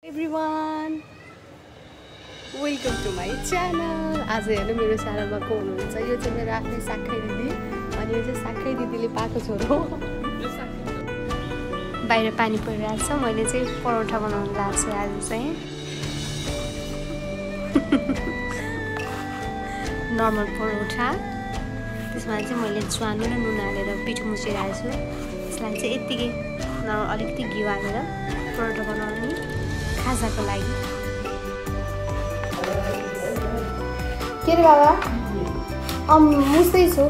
Everyone, welcome to my channel. आज हेर्नु मेरो च्यानलमा को हुनुहुन्छ यो चाहिँ मेरो आफ्नै साखै दिदी अनि यो चाहिँ साखै दिदीले पाएको छोरो बाहिर पानी परिरहेको छ मैले चाहिँ परोठा बनाउन लाग्छु आज चाहिँ नर्मल परोठा त्यसमा चाहिँ मैले ज्वानो र नुन हालेर पिठो मुछिरहेको छु त्यसलाई चाहिँ यतिकै अलिकति घिउ हालेर परोठा बनाउने खाजाको लागि के रे बाबा मुस्दैछु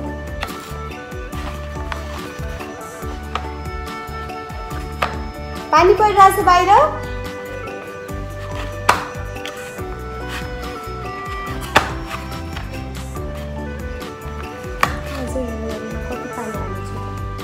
पानी परिरहेछ बाहिर कति पानी हाल्छु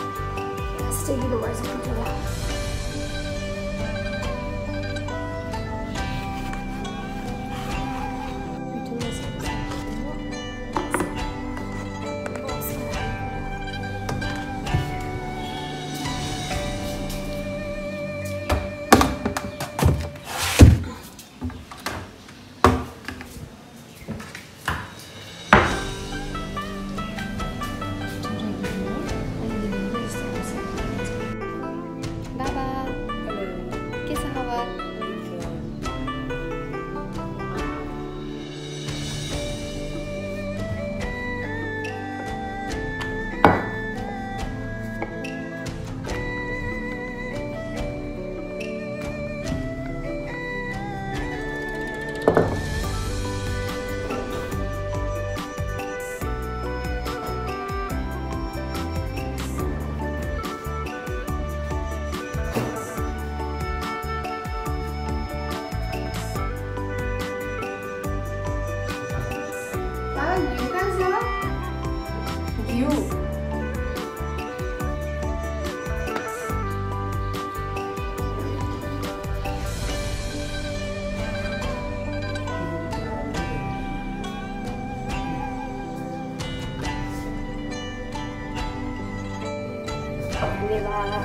धन्यवाद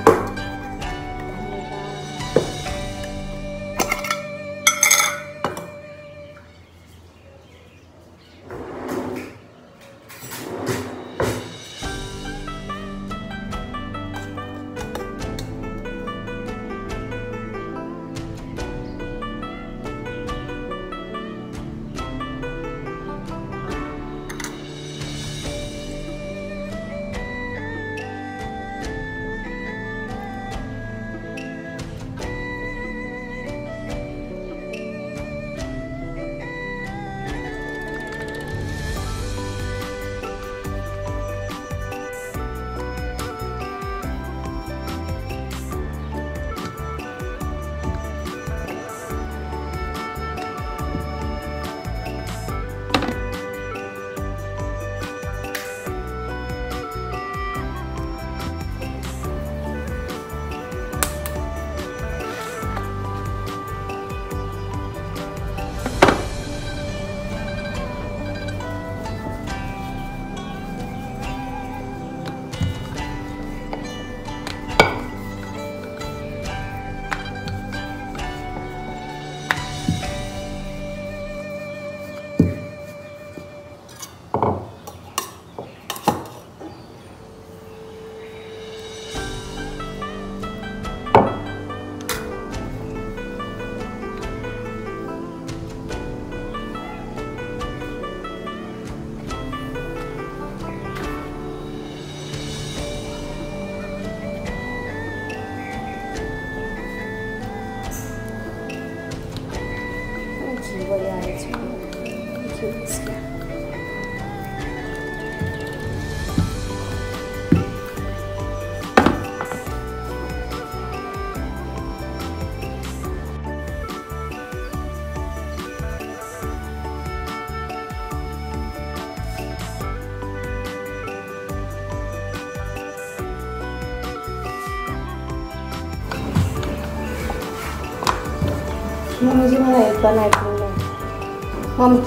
मुझे मला एक पण ऐकलं नाही मम्मी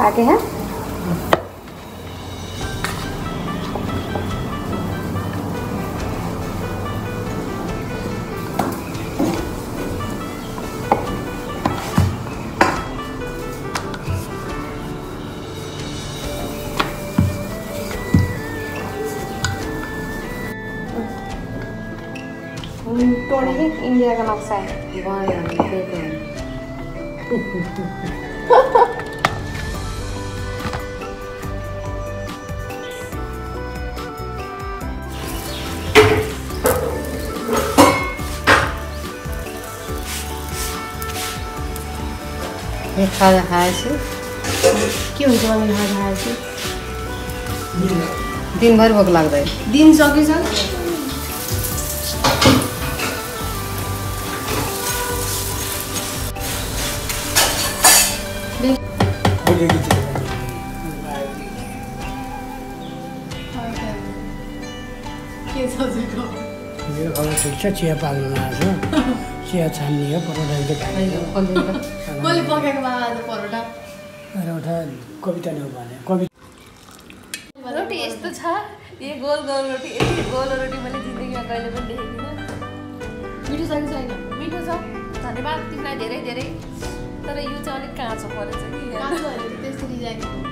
आके हैं टोनी ही इंडिया का नक्शा है वाह यार ये खाजा खाएछु के हुन्छ मलाई खाजा खाएछु दिनभर भोक लाग्दैन दिन सकेछ मेरो खबर ठिक छ चिया पाल्नु आएको चिया छान्ने हो परोठा कसले पकाएको बाबा आज परोठा परोठा कविता नै हो भने रोटी यस्तो छ यो गोल गोल रोटी यति गोल रोटी मैले जिन्दगीमा कहिले पनि देखेको थिइनँ मिठो छ कि छैन मिठो छ धन्यवाद तिमीलाई धेरै धेरै तर यो चाहिँ अलिक काँचो परेछ कि त्यसरी जाने